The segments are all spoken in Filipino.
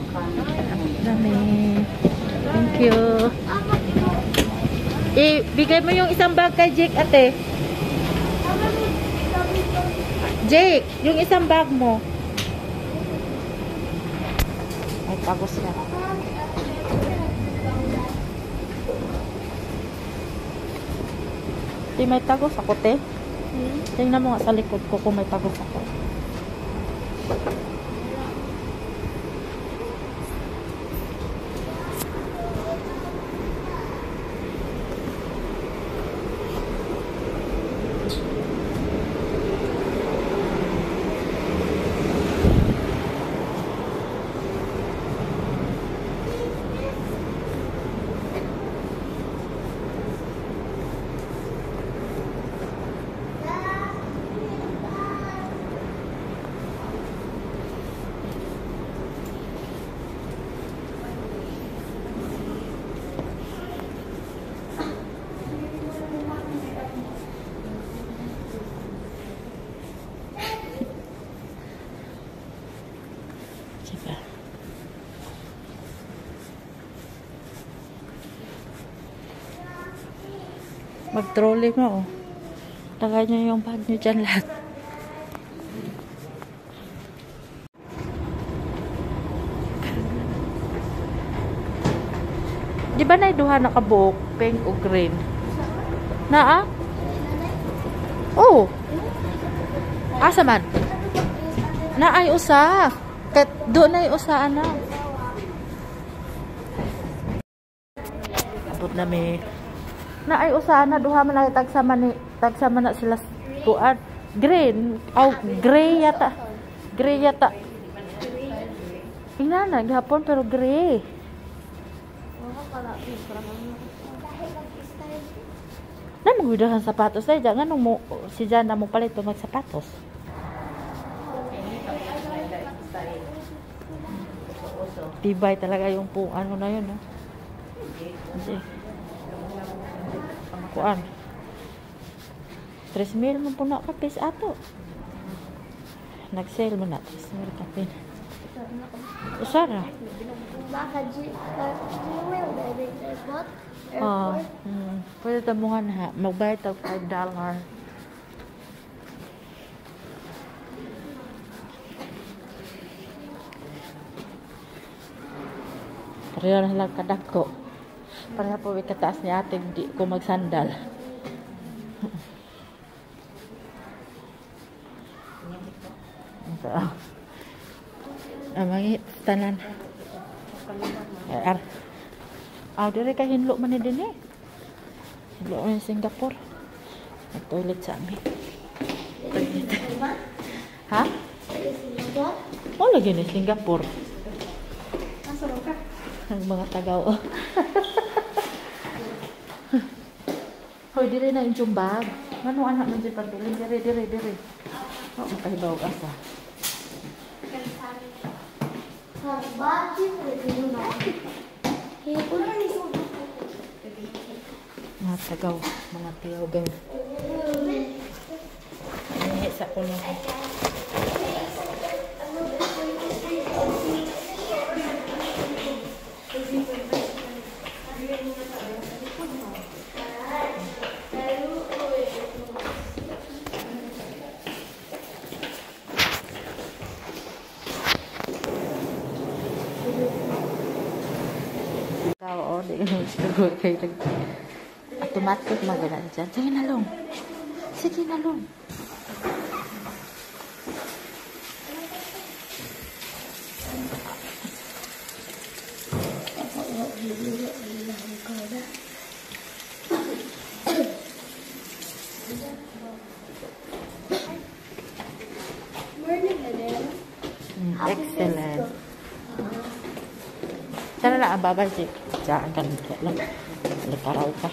Dami. Thank you. Bigay mo yung isang bag kay Jake, ate. Jake, yung isang bag mo. Ay, tagos na. Di may tagos ako, te. Tingnan mo nga sa likod ko kung may tagos ako. Mag-trolley mo, oh. Tagay nyo yung bag nyo dyan lahat. Di ba naiduha nakabuok? Pink o green? Naa? Oh! Asa man? Naay usa. Kat doon ay usa, ana. Abot na may na ay usana duha man ay tagsama na sila kuan green gray yata inana gihapon pero gray na magbidahan sapatos ay jangan mo si Jana mo palit mag sapatos tibay talaga yung ano na yun, no? Kuan 3,000 mo po na kapis ato nag-sale mo na 3,000 kapin usara pwede tamungan ha magbayad tag $5 pareho na lang kadako pareho po kataas ni ate di ko magsandal amang tanan dire kay hinlo man din hinlo man Singapore may toilet sa amin ha? Wala gini Singapore ang mga tagaw hoy dire na yung jumbag ngano anak man di pagdili dire oh makahibaw asa mga tagaw mga tiyaw ini sa kuno automatic magalan dyan. Sige na long excellent sana na ang babay dyan kan lang lekaraw ka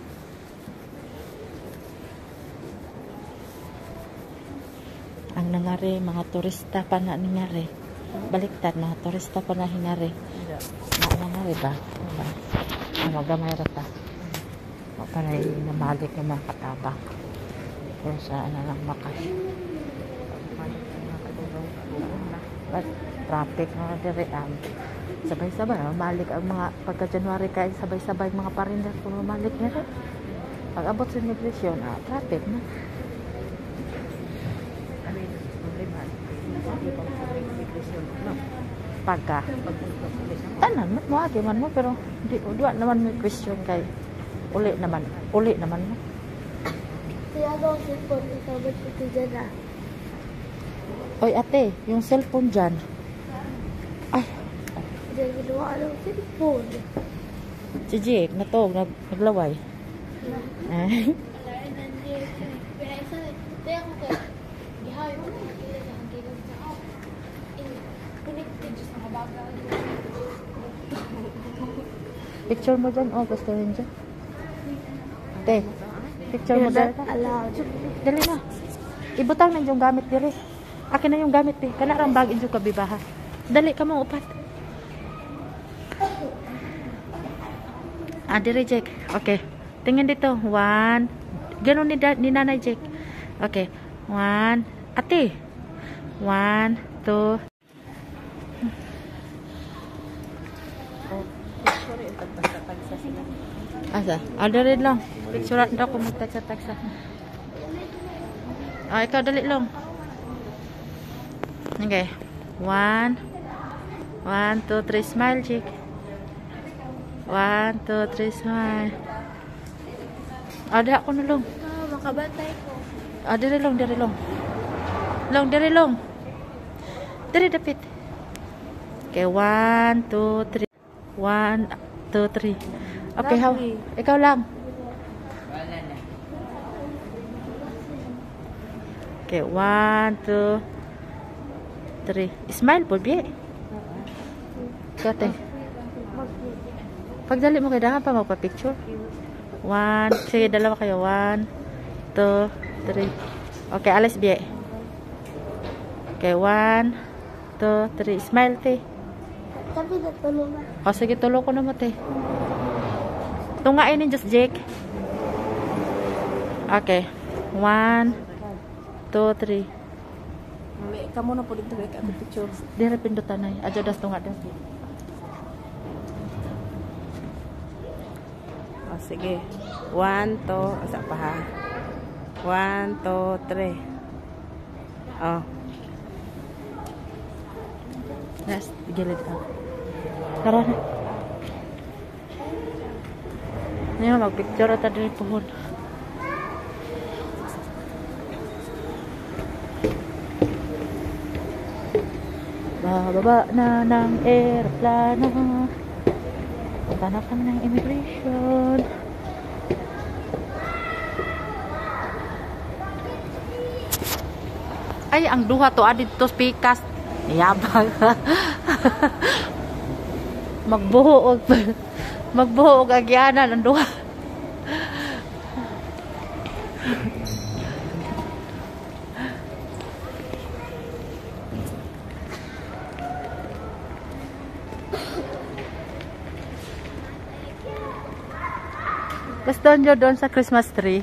ang nangar hinari, mga turista pa na hinari. Baliktad, mga turista pa na hinari. Hinari ba? Diba? Magamay rata. Panay namalik yung mga katabang. Kung saan na lang makas. But traffic mga diri sabay-sabay malik ang mga pagka January kay sabay-sabay mga parinder kung malik na rin. Pag abot sa immigration traffic na. Pagka tanan mo agi man mo pero di naman may question kay uli naman mo. Kaya daw cellphone ikabot ko dyan na. Oy ate, yung cellphone dyan. Ay. Diyan ginawa ng cellphone. Si Jake, naglaway. Eh. Picture mo dyan. Oh, gusto rin dyan. Ate, picture mo dyan. Dali na. Ibutang na yung gamit diri. Akin na yung gamit eh. Kanarang bag inyo kabibaha. Dali ka mo upat. Diri Jake. Okay. Tingin dito. 1. Ganon ni Nanay Jake. Okay. 1. Ate. 1, 2. Asa? Dali lang. Picture na ako magtagsa-tagsa. Ikaw dali lang. Okay. 1, 2, 3. Smile, Jake. 1, 2, 3. Smile. Ada ako na lang. Makabantay ko. Diri lang. Diri lang. Diri dapit. Okay, 1, 2, 3. 1, 2, 3. Okay, ikaw lang. Okay, 1, 2, 3. Smile po, biye. Kate. Pagdali mo kayo, dahan pa magpa-picture. 1, sige, dalawa kayo. 1, 2, 3. Okay, alas biye. Okay, 1, 2, 3. Smile, te. Tapi natulungan. Sige, tulo ko na mo, te. Tungain ni just Jake. Okay. 1, 2, 3. Kamu na po dito ako picture. Dire pindutan ay. Adyo das tunga das. Sige. 1, 2, asa pa ha. 1, 2, 3. Yes, gilid ka. Tara na. Ngayon, mag-picture ata din pohon. Bababa na ng aeroplano. Punta na kami ng immigration. Ay, ang duha to adito pikas. Yabang. Magbuho og agyanan ang duha. Gusto nyo doon sa Christmas tree?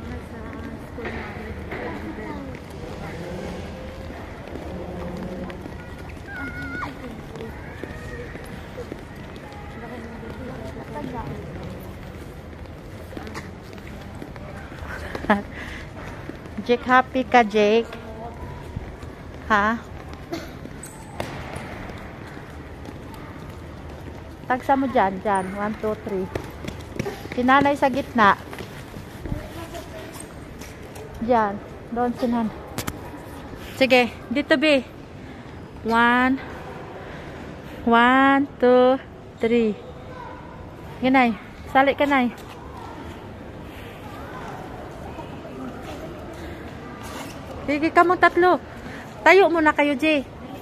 Jake, happy ka, Jake? Ha? Tagsa mo dyan. 1, 2, 3. Sinanay sa gitna. Diyan. Doon sinan. Sige. Dito, B. 1, 2, 3. Ganay. Salik ka, nay. Sige ka mo tatlo. Tayo muna kayo, J.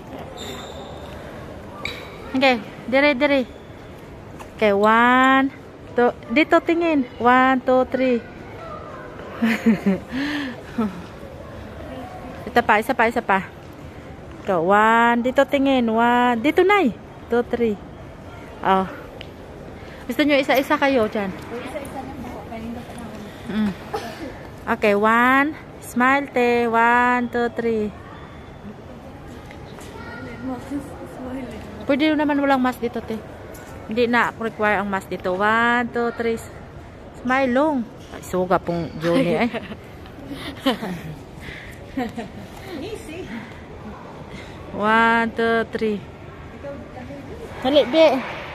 Okay. Dire. Okay. 1, 2. Dito tingin. 1, 2, 3. Isa pa. Ikaw, 1. Dito tingin. 1. Dito, Nay. 2, 3. Oh. Gusto nyo isa-isa kayo dyan? Okay, 1. Smile, te. 1, 2, 3. Pwede naman walang mask dito, te. Hindi na require ang mask dito. 1, 2, 3. Smile long. Ay, suga pong Johnny eh. Easy. 1, 2, 3. Dali, be.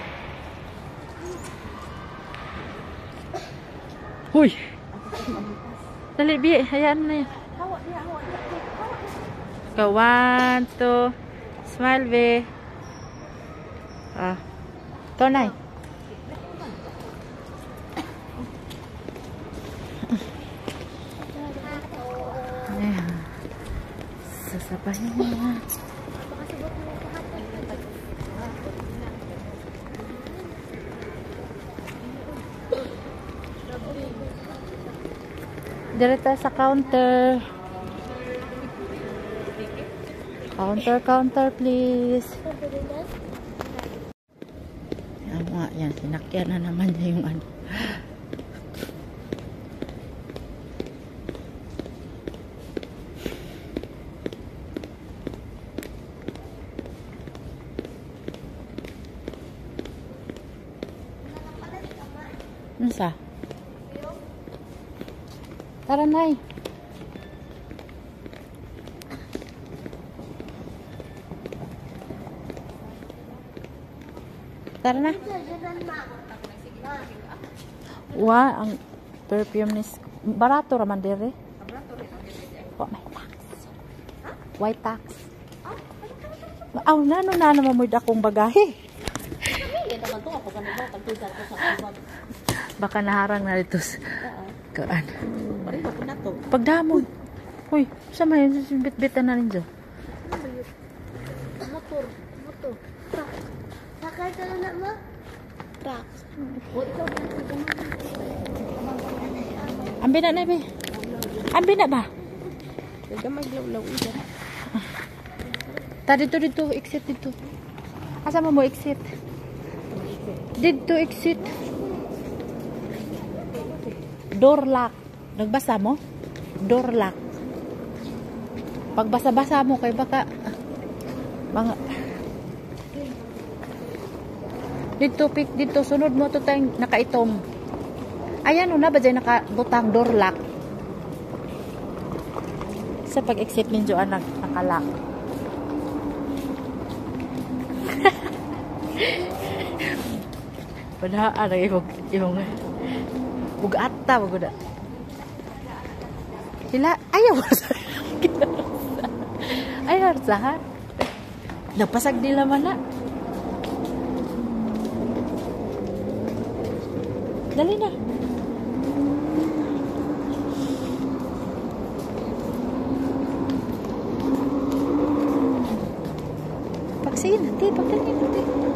Huy. Dali, be. Hayaan na yan. Go, 1, 2. Smile, be. Ah. Ito, Nay. Ayan. Sasabahin mo na. Direta sa counter. Counter, please. Yan nga, yan. Sinakyan na naman niya yung ano. Ano sa? Tara, Nay. Tara na. Ang perfume ni barato raman dire. Wa may tax. White tax. Aw na namoy akong bagahe. Baka naharang na dito. Kaan. Pagdamon. Uy, sama yun. Bit-bitan na rin dyan. Motor. Truck. Sakay ka na mo? Truck. Ambil na, Be. Ambil na ba? Huwag maglaw-law ito. Dito. Exit dito. Asa mo exit? Dito exit. Door lock. Nagbasa mo? Door lock. Pagbasa-basa mo kay baka mga dito sunod mo to tayong nakaitom. Ayan na ba dyan nakabutang door lock. Sa pag-exit ninyo nakalock. Padaan yung bugata baguda. Sila ayaw sa ayaw sa napasag nila man na. Dali na. Pagsihin natin, pagdali natin.